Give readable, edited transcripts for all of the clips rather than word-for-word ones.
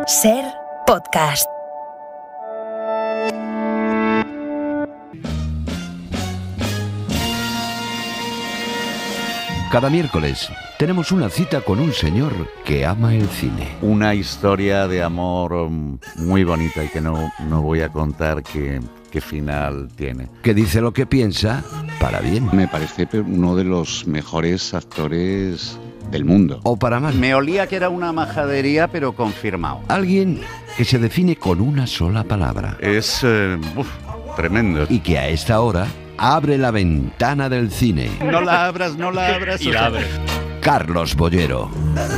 Ser Podcast. Cada miércoles tenemos una cita con un señor que ama el cine. Una historia de amor muy bonita y que no voy a contar qué final tiene. Que dice lo que piensa para bien. Me parece uno de los mejores actores del mundo. O para mal. Me olía que era una majadería, pero confirmado. Alguien que se define con una sola palabra. Es tremendo. Y que a esta hora abre la ventana del cine. No la abras. Y la abres. Carlos Bollero.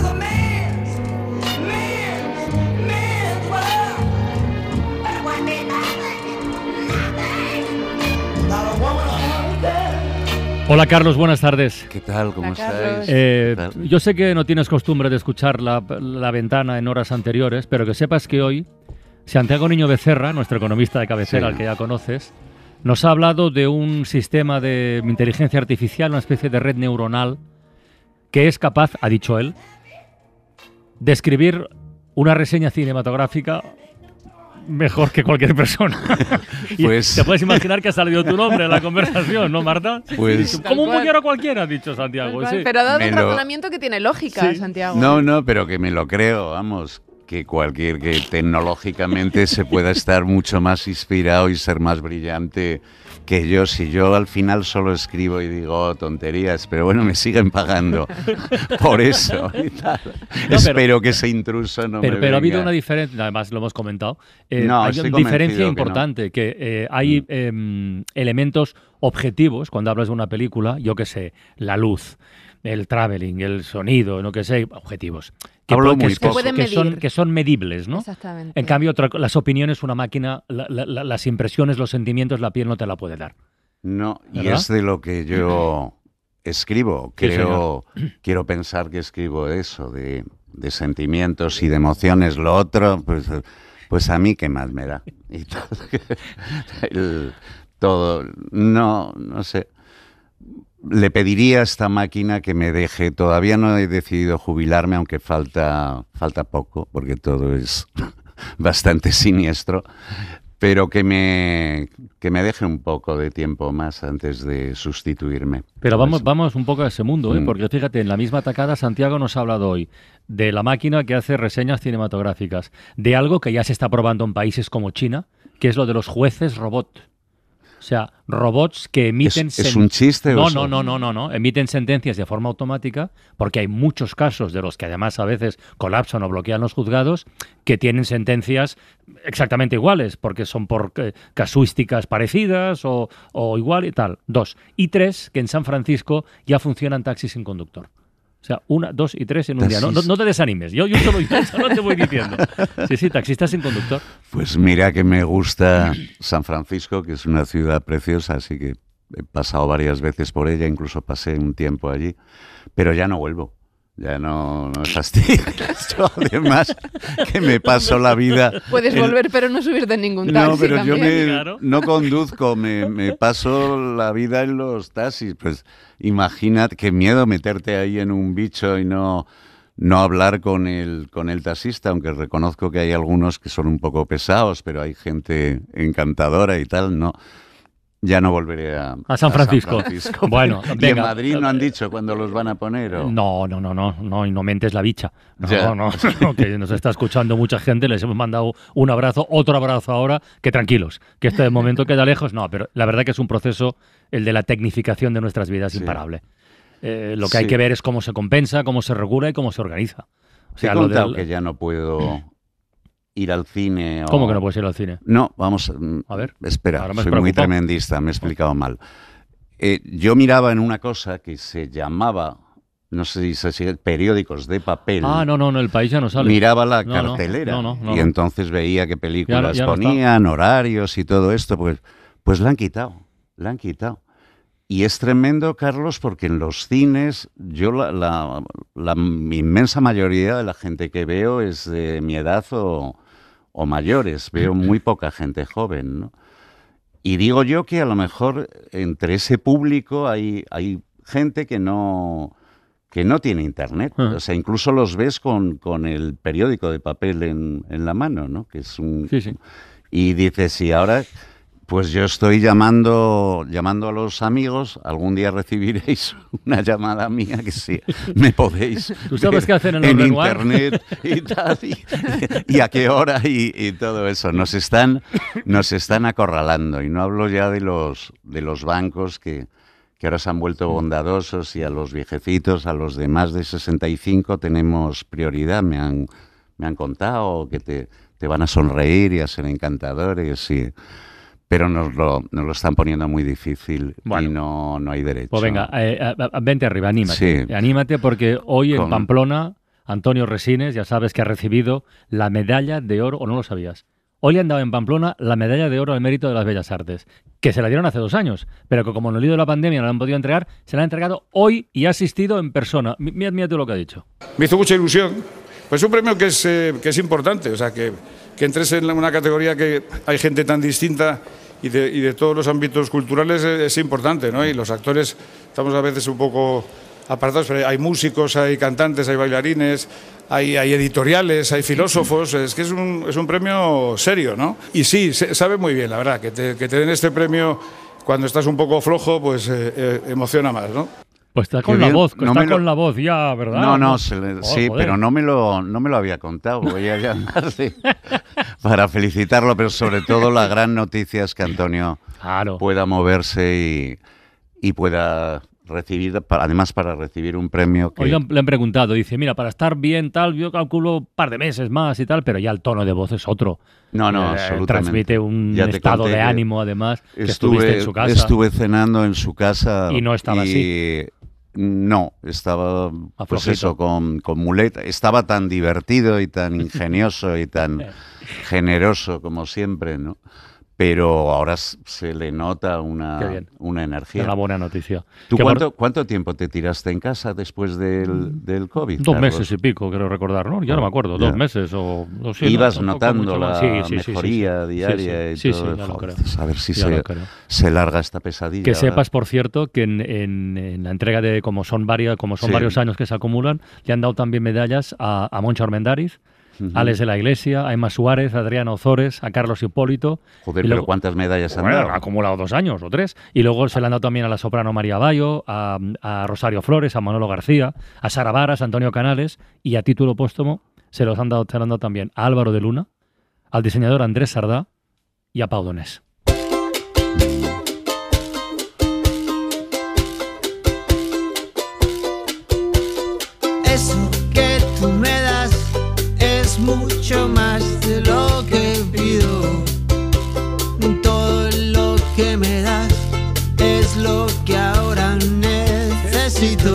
Hola Carlos, buenas tardes. ¿Qué tal? ¿Cómo estáis? Yo sé que no tienes costumbre de escuchar la ventana en horas anteriores, pero que sepas que hoy Santiago Niño Becerra, nuestro economista de cabecera, Sí. al que ya conoces, nos ha hablado de un sistema de inteligencia artificial, una especie de red neuronal, que es capaz, ha dicho él, de escribir una reseña cinematográfica mejor que cualquier persona. Y Pues- te puedes imaginar que ha salido tu nombre en la conversación, ¿no, Marta? Pues- Como un Tal cual. bollero cualquiera, ha dicho Santiago. Sí. Pero ha dado un Me lo- razonamiento que tiene lógica, Sí. Santiago. No, pero que me lo creo, vamos. Que que tecnológicamente se pueda estar mucho más inspirado y ser más brillante que yo. Si yo al final solo escribo y digo tonterías, pero bueno, me siguen pagando por eso y tal. pero- Espero que ese intruso no me Pero ha habido venga. una diferencia, además lo hemos comentado, No, hay estoy una diferencia convencido que no. importante, que hay elementos objetivos cuando hablas de una película, yo qué sé, la luz, el traveling, el sonido, no que sé, objetivos. Que, Hablo que- muy que- poco. pueden que son, medir. que son medibles, ¿no? Exactamente. En cambio, las opiniones, una máquina, las impresiones, los sentimientos, la piel no te la puede dar. No, y ¿Verdad? es de lo que yo escribo. Sí, Quiero pensar que escribo eso, de sentimientos y de emociones. Lo otro, pues a mí qué más me da. Y todo, no sé. Le pediría a esta máquina que me deje. Todavía no he decidido jubilarme, aunque falta poco, porque todo es bastante siniestro. Pero que me deje un poco de tiempo más antes de sustituirme. Pero Pues, vamos un poco a ese mundo, ¿eh? Mm. Porque fíjate, en la misma tacada Santiago nos ha hablado hoy de la máquina que hace reseñas cinematográficas, de algo que ya se está probando en países como China, que es lo de los jueces robot. O sea, robots que emiten... ¿Es un chiste? o No. Emiten sentencias de forma automática, porque hay muchos casos de los que además a veces colapsan o bloquean los juzgados, que tienen sentencias exactamente iguales, porque son por casuísticas parecidas o igual y tal. 2. Y 3, que en San Francisco ya funcionan taxis sin conductor. O sea, 1, 2 y 3 en un día. No te desanimes. Yo solo te voy diciendo. Sí, taxistas sin conductor. Pues mira que me gusta San Francisco, que es una ciudad preciosa, así que he pasado varias veces por ella, incluso pasé un tiempo allí, pero ya no vuelvo. Ya no me fastidies. Yo además que me paso la vida... Puedes volver, pero no subirte en ningún taxi. No, pero yo también. Claro. no conduzco, me paso la vida en los taxis. Pues imagínate qué miedo meterte ahí en un bicho y no hablar con el taxista, aunque reconozco que hay algunos que son un poco pesados, pero hay gente encantadora y tal, no. Ya no volveré a San Francisco. Bueno, ¿Y en venga. Madrid no han dicho cuándo los van a poner? ¿O? No, y no mentes la bicha. Ya. No, que nos está escuchando mucha gente, les hemos mandado un abrazo, otro abrazo ahora, que tranquilos, que este momento queda lejos. No, pero la verdad que es un proceso, el de la tecnificación de nuestras vidas, Sí. imparable. Lo que hay Sí. que ver es cómo se compensa, cómo se regula y cómo se organiza. O Te he lo contado del- que ya no puedo ir al cine. ¿Cómo que no puedes ir al cine? No, vamos, A ver, espera, ahora me has soy muy preocupado. tremendista, me he explicado mal. Yo miraba en una cosa que se llamaba, no sé si se sigue, periódicos de papel. No, el país ya no sale. Miraba la No, no, cartelera no, y entonces veía qué películas Ya no está. ponían, horarios y todo esto, pues la han quitado. Y es tremendo, Carlos, porque en los cines, yo la inmensa mayoría de la gente que veo es de mi edad o mayores. Veo muy poca gente joven, ¿no? Y digo yo que a lo mejor entre ese público hay gente que no que no tiene internet. Ah. O sea, incluso los ves con el periódico de papel en la mano, ¿no? Que es un... Sí, sí. Y dices, y ahora, pues yo estoy llamando a los amigos, algún día recibiréis una llamada mía que sí, me podéis ¿Tú sabes ver qué hacen en el en Renoir? internet y tal, y a qué hora y todo eso. Nos están acorralando, y no hablo ya de los bancos que ahora se han vuelto bondadosos, y a los viejecitos, a los de más de 65 tenemos prioridad. Me han contado que te van a sonreír y a ser encantadores, pero nos lo están poniendo muy difícil, Bueno. y no hay derecho. Pues venga, vente arriba, anímate. Sí. Anímate porque hoy en Con- Pamplona, Antonio Resines, ya sabes que ha recibido la medalla de oro, o no lo sabías. Hoy le han dado en Pamplona la medalla de oro al mérito de las bellas artes, que se la dieron hace 2 años, pero que como en el lío de la pandemia no la han podido entregar, se la han entregado hoy y ha asistido en persona. Mira tú lo que ha dicho. Me hizo mucha ilusión. Pues un premio que es importante, o sea, que entres en una categoría que hay gente tan distinta y de todos los ámbitos culturales es importante, ¿no? Y los actores estamos a veces un poco apartados, pero hay músicos, hay cantantes, hay bailarines, hay editoriales, hay filósofos, es que es un premio serio, ¿no? Y sí, sabe muy bien, la verdad, que te den este premio cuando estás un poco flojo, pues emociona más, ¿no? Pues está Qué con la bien. voz, No me lo- con la voz ya, ¿verdad? No, Oh, sí, joder. pero no me lo había contado. Voy a llamarle para felicitarlo, pero sobre todo la gran noticia es que Antonio Claro. pueda moverse y pueda recibir, además para recibir un premio que... Hoy le han preguntado, dice, mira, para estar bien, tal, yo calculo un par de meses más y tal, pero ya el tono de voz es otro. No, absolutamente. Transmite un Ya te estado conté de que ánimo, además, que estuviste en su casa. Estuve cenando en su casa Y no estaba así. No, estaba pues Aflojito. eso, con muleta. Estaba tan divertido y tan ingenioso y tan generoso como siempre, ¿no? Pero ahora se le nota Qué una bien. energía. Una buena noticia. ¿Tú Que cuánto tiempo te tiraste en casa después del COVID? 2 Carlos? meses y pico, creo recordar, ¿no? Ya no me acuerdo, Ya. 2 meses o... sí, Ibas no, notando mucho la más. Sí, mejoría sí. diaria Sí, y todo. ya lo Joder, creo. a ver si Ya lo creo. se larga esta pesadilla. Que ahora. sepas, por cierto, que en la entrega de, como son Sí. varios años que se acumulan, le han dado también medallas a Moncho Armendáriz, Ujú. a Alex de la Iglesia, a Emma Suárez, a Adriano Ozores, a Carlos Hipólito. Joder, Y pero luego- ¿cuántas medallas han Bueno, dado? ha acumulado 2 años o 3. Y luego se le han dado también a la soprano María Bayo, a Rosario Flores, a Manolo García, a Sara Varas, a Antonio Canales, y a título póstumo se le han dado también a Álvaro de Luna, al diseñador Andrés Sardá y a Pau Donés. Eso que tú me das es mucho más de lo que pido. Todo lo que me das es lo que ahora necesito.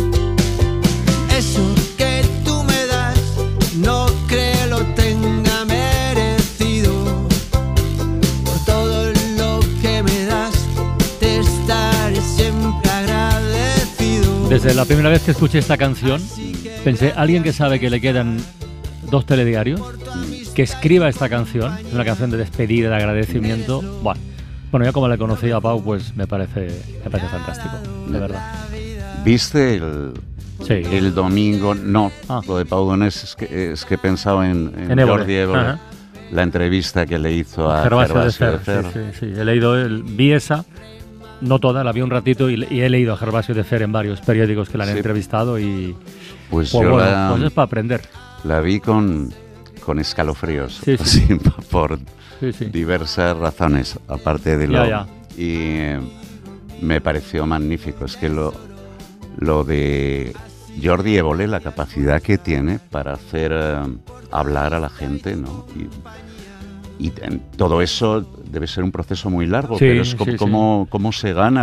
Eso que tú me das no creo lo tenga merecido. Por todo lo que me das te estaré siempre agradecido. Desde la primera vez que escuché esta canción, pensé, alguien que sabe que le quedan 2 telediarios, que escriba esta canción, es una canción de despedida, de agradecimiento. Bueno, ya como le conocí a Pau, pues me parece fantástico, de verdad. ¿Viste Sí. el domingo? No, Ah. lo de Pau Donés es que he pensado en En Évole. Jordi Évole, Ajá. la entrevista que le hizo a Gervasio de Gervasio Fer. de Fer. Sí. He leído, vi esa, no toda, la vi un ratito y he leído a Gervasio de Fer en varios periódicos que la han Sí. entrevistado y Pues pues yo bueno, pues es para aprender. la vi con escalofríos, Sí, sí. así, por Sí. diversas razones, aparte de Ya. Y me pareció magnífico. Es que lo de Jordi Évole, la capacidad que tiene para hacer hablar a la gente, ¿no? Y todo eso debe ser un proceso muy largo, Sí, pero es sí, cómo se gana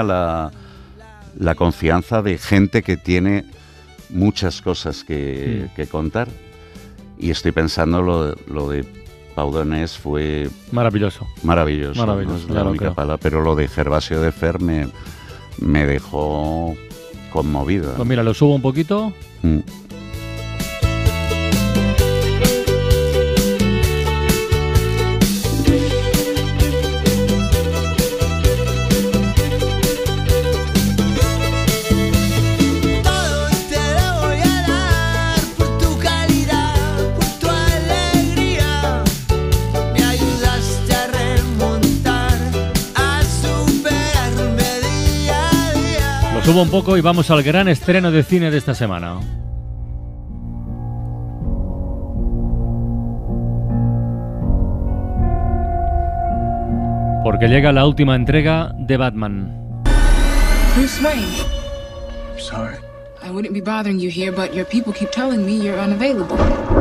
la confianza de gente que tiene muchas cosas que contar. Y estoy pensando lo de Pau Donés fue Maravilloso. maravilloso, ¿no? Es ya la lo única creo. palabra, pero lo de Gervasio de Fer me dejó conmovido. Pues mira, lo subo un poquito. Mm. Todo te lo Subo un poco y vamos al gran estreno de cine de esta semana. Porque llega la última entrega de Batman. Bruce Wayne. I'm sorry. I wouldn't be bothering you here, but your people keep telling me you're unavailable.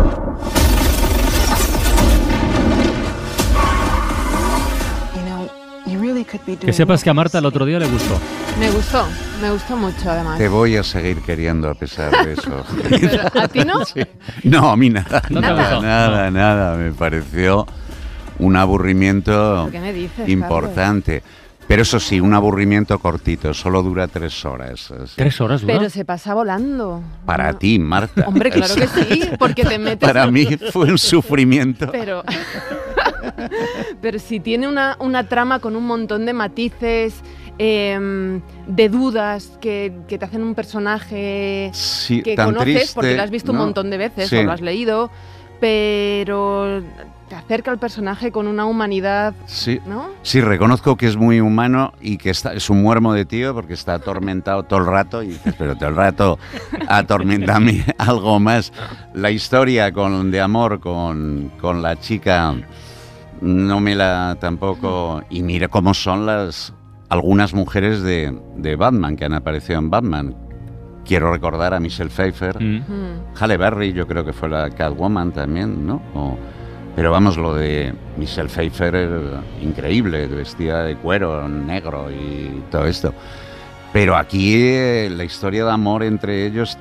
You know, you really could be doing. Que sepas que a Marta el otro día le gustó. Me gustó mucho además. Te voy a seguir queriendo a pesar de eso. Pero, ¿a ti no? Sí. No, a mí nada. ¿No te ha gustado? Nada. Me pareció un aburrimiento ¿Qué me dices, importante. Pero eso sí, un aburrimiento cortito, solo dura 3 horas. Así. 3 horas dura. Pero se pasa volando. Para No. ti, Marta. Hombre, claro que sí, porque te metes... Para mí fue un sufrimiento. Pero, pero si tiene una trama con un montón de matices, de dudas que te hacen un personaje Sí, que tan conoces triste, porque lo has visto ¿no? un montón de veces Sí. o lo has leído, pero te acerca al personaje con una humanidad, Sí. ¿no? Sí, reconozco que es muy humano y que es un muermo de tío porque está atormentado todo el rato y dices, pero todo el rato atormentame algo más. La historia de amor con la chica no me la tampoco... Y mira cómo son algunas mujeres de Batman que han aparecido en Batman. Quiero recordar a Michelle Pfeiffer, Halle Berry, yo creo que fue la Catwoman también, ¿no? Pero vamos, lo de Michelle Pfeiffer era increíble, vestida de cuero negro y todo esto. Pero aquí la historia de amor entre ellos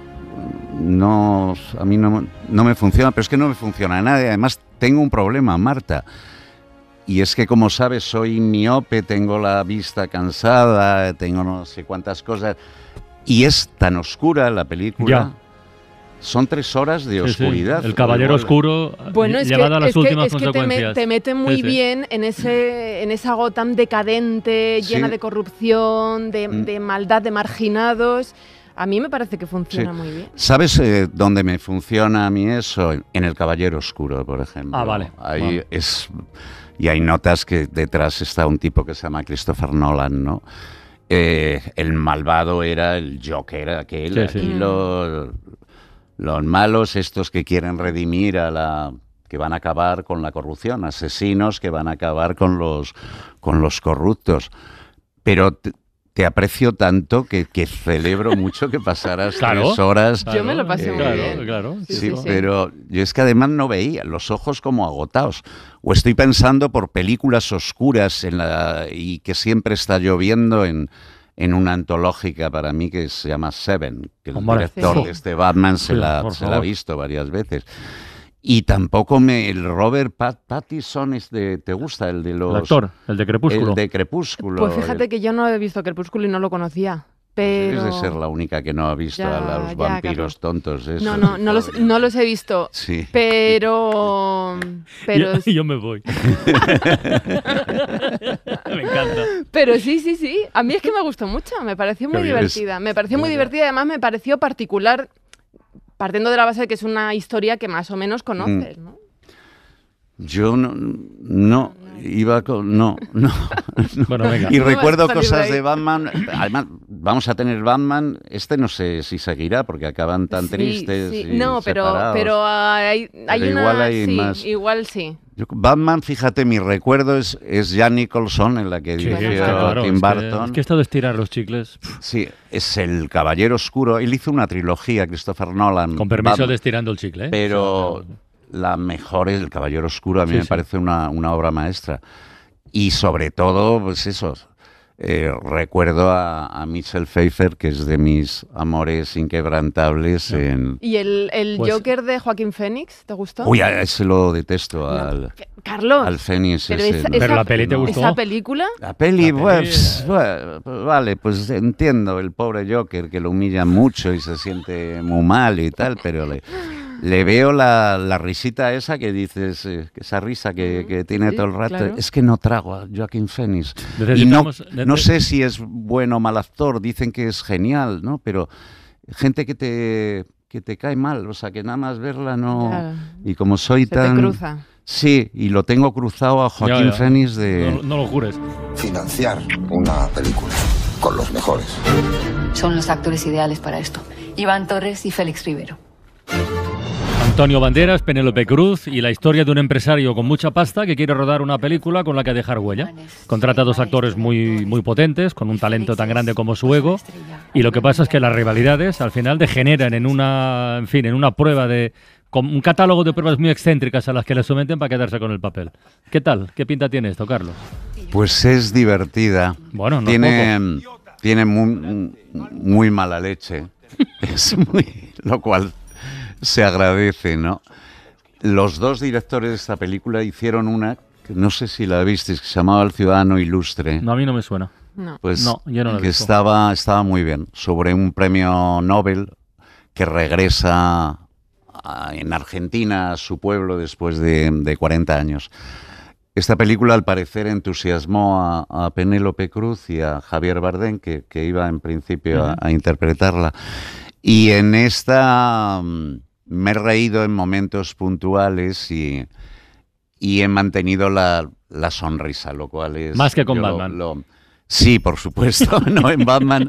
a mí no me funciona, pero es que no me funciona nada. Además, tengo un problema, Marta. Y es que, como sabes, soy miope, tengo la vista cansada, tengo no sé cuántas cosas. Y es tan oscura la película. Ya. Son 3 horas de oscuridad. El caballero oscuro Bueno, es llevado que, a las últimas es que consecuencias. te mete muy Sí. bien en esa Gotham decadente, llena Sí. de corrupción, de maldad, de marginados. A mí me parece que funciona Sí. muy bien. ¿Sabes dónde me funciona a mí eso? En El Caballero Oscuro, por ejemplo. Ah, vale. Ahí y hay notas que detrás está un tipo que se llama Christopher Nolan, ¿no? El malvado era el Joker, aquel. Sí, sí. Aquí los malos, estos que quieren redimir que van a acabar con la corrupción, asesinos que van a acabar con los corruptos. Pero te aprecio tanto que celebro mucho que pasaras Claro. 3 horas. Yo me lo pasé muy claro, bien. Claro, Sí, Sí, sí. pero yo es que además no veía los ojos como agotados. O estoy pensando por películas oscuras y que siempre está lloviendo en una antológica para mí que se llama Seven, que el Hombre. director Sí. de este Batman Sí, se la por ha favor. visto varias veces. Y tampoco el Robert Pattinson ¿te gusta? El de los... El actor, el de Crepúsculo. El de Crepúsculo. Pues fíjate que yo no he visto Crepúsculo y no lo conocía. Pero... Debes de ser la única que no ha visto Ya, a los ya, vampiros tontos. No, esos. no los he visto. Sí. Pero Yo me voy. Me encanta. Pero sí. A mí es que me gustó mucho. Me pareció muy Qué bien. divertida. Me pareció muy divertida y además me pareció particular, partiendo de la base de que es una historia que más o menos conoces, ¿no? Yo no iba con... No. Bueno, venga. Y No vas a recuerdo salir cosas de ahí. de Batman. Además, vamos a tener Batman. No sé si seguirá porque acaban tan Sí, tristes. sí. Y No, separados. pero hay Pero una... igual hay sí, más. igual sí. Batman, fíjate, mi recuerdo es Jan Nicholson, en la que Sí, dirigió claro, Tim es que- Burton. Es que esto de estirar los chicles, Sí, es El Caballero Oscuro. Él hizo una trilogía, Christopher Nolan. con permiso Batman, de estirando el chicle. Pero O sea, la mejor es El Caballero Oscuro. A mí Sí, me sí. parece una obra maestra. Y sobre todo, pues eso, recuerdo a Michelle Pfeiffer, que es de mis amores inquebrantables. ¿Y el Pues- Joker de Joaquín Phoenix, te gustó? Uy, a ese lo detesto, Carlos, al Fénix. pero ese, esa, ¿no? Pero esa- la peli te gustó. esa película... La peli, La pues, peli, vale, pues entiendo el pobre Joker que lo humilla mucho y se siente muy mal y tal, pero le veo la risita esa que dices, esa risa que tiene Sí, todo el rato. claro. Es que no trago a Joaquin Phoenix. Y Necesitamos- no sé si es bueno o mal actor, dicen que es genial, ¿no? Pero gente que te cae mal, o sea, que nada más verla no... Claro. Y como soy Se tan... te cruza. Sí, y lo tengo cruzado a Joaquín Ya. Phoenix de... No lo jures. Financiar una película. con los mejores. Son los actores ideales para esto. Iván Torres y Félix Rivero. Antonio Banderas, Penélope Cruz y la historia de un empresario con mucha pasta que quiere rodar una película con la que dejar huella. Contrata a 2 actores muy potentes, con un talento tan grande como su ego, y lo que pasa es que las rivalidades al final degeneran en una prueba con un catálogo de pruebas muy excéntricas a las que le someten para quedarse con el papel. ¿Qué tal? ¿Qué pinta tiene esto, Carlos? Pues es divertida. Bueno, no tiene muy mala leche. Lo cual se agradece, ¿no? Los 2 directores de esta película hicieron una, que no sé si la visteis, que se llamaba El Ciudadano Ilustre. No, a mí no me suena. No. Pues no, yo no la he que visto. estaba muy bien, sobre un premio Nobel que regresa en Argentina a su pueblo después de 40 años. Esta película, al parecer, entusiasmó a Penélope Cruz y a Javier Bardem, que iba en principio a interpretarla. Y en esta me he reído en momentos puntuales y he mantenido la sonrisa, lo cual es... Más que con Batman. Sí, por supuesto. No, en Batman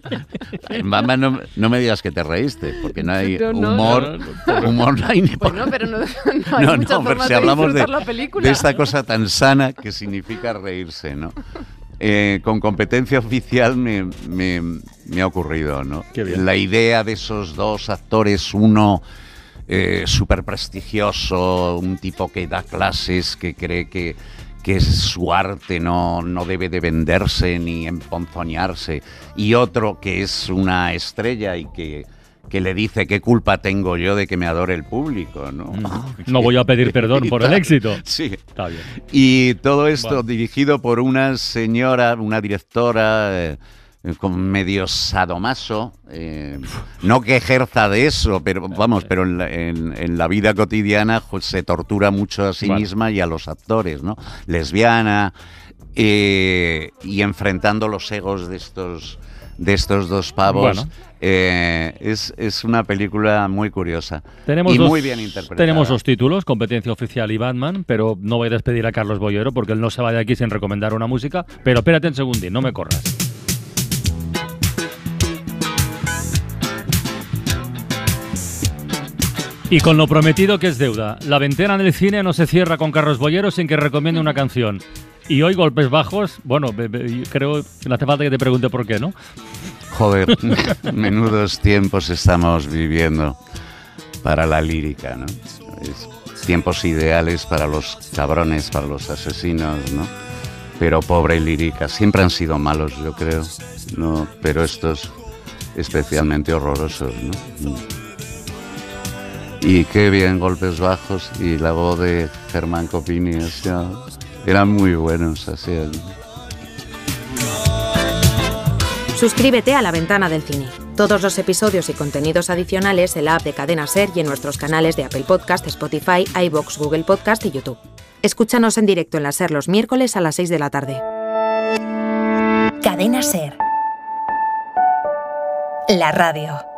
no me digas que te reíste, porque no hay humor. Humor no hay ni por... Bueno, pero no hay muchas formas si hablamos disfrutar la película. de esta cosa tan sana que significa reírse, ¿no? Con competencia oficial me ha ocurrido, ¿no? Qué bien. La idea de esos 2 actores, uno súper prestigioso, un tipo que da clases, que cree que su arte no debe de venderse ni emponzoñarse, y otro que es una estrella y que le dice qué culpa tengo yo de que me adore el público, ¿no? No voy a pedir perdón por el éxito. Sí. Está bien. Y todo esto Bueno. dirigido por una señora, una directora con medio sadomaso, no que ejerza de eso, pero vamos, pero en la vida cotidiana pues, se tortura mucho a sí misma y a los actores, ¿no? Lesbiana, y enfrentando los egos de estos 2 pavos. Bueno. Es una película muy curiosa Tenemos y muy bien interpretada. Tenemos 2 títulos, Competencia Oficial y Batman, pero no voy a despedir a Carlos Bollero porque él no se va de aquí sin recomendar una música. Pero espérate un segundín, no me corras. Y con lo prometido que es deuda, la ventana del cine no se cierra con Carlos Bollero sin que recomiende una canción. Y hoy Golpes Bajos, bueno, creo que no hace falta que te pregunte por qué, ¿no? Joder, menudos tiempos estamos viviendo para la lírica, ¿no? Tiempos ideales para los cabrones, para los asesinos, ¿no? Pero pobre lírica, siempre han sido malos, yo creo, ¿no? Pero estos especialmente horrorosos, ¿no? Y qué bien Golpes Bajos, y la voz de Germán Copini, o sea, eran muy buenos, así. Suscríbete a La Ventana del Cine. Todos los episodios y contenidos adicionales en la app de Cadena SER y en nuestros canales de Apple Podcast, Spotify, iVoox, Google Podcast y YouTube. Escúchanos en directo en la SER los miércoles a las 6 de la tarde. Cadena SER. La radio.